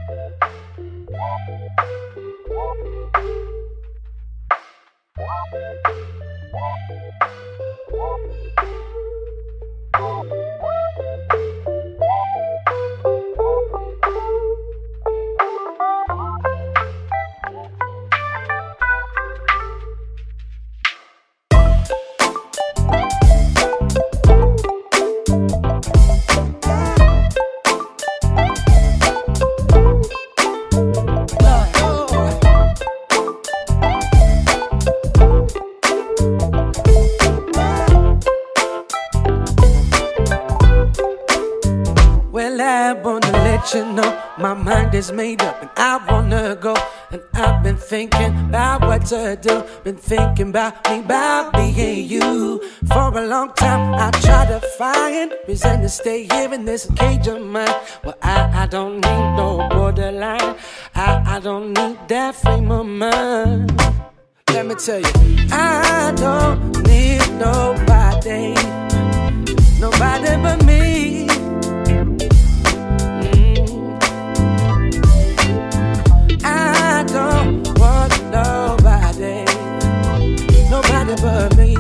You know, my mind is made up and I wanna go. And I've been thinking about what to do. Been thinking about me, about being you. For a long time I try to find reason to stay here in this cage of mine. Well, I don't need no borderline. I don't need that frame of mind. Let me tell you, I don't need nobody. Nobody but me. I don't want nobody, nobody but me,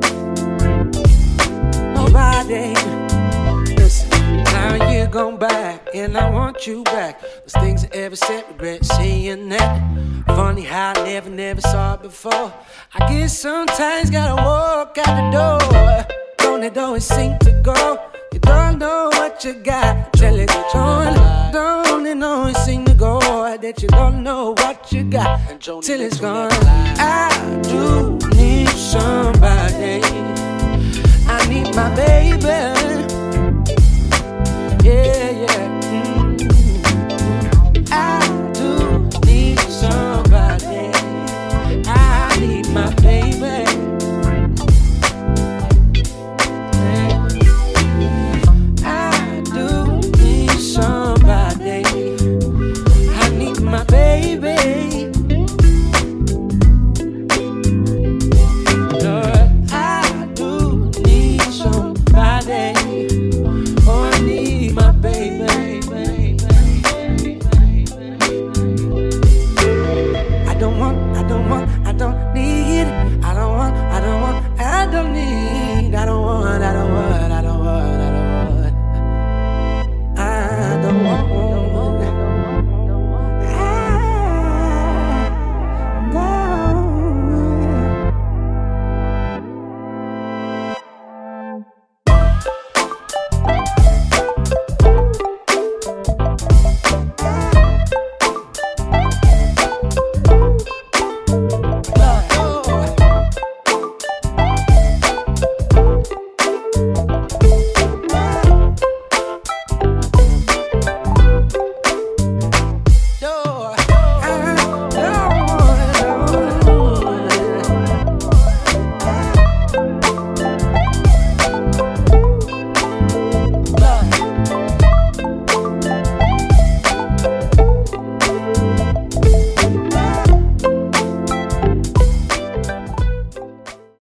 nobody. Listen, now you're gone back, and I want you back. Those things I ever said, regret saying that. Funny how I never saw it before. I guess sometimes gotta walk out the door. Don't it always seem to go? You don't know what you got till it's gone. Don't it always seem to go that you don't know what you got till it's gone. I do need somebody. I need my baby.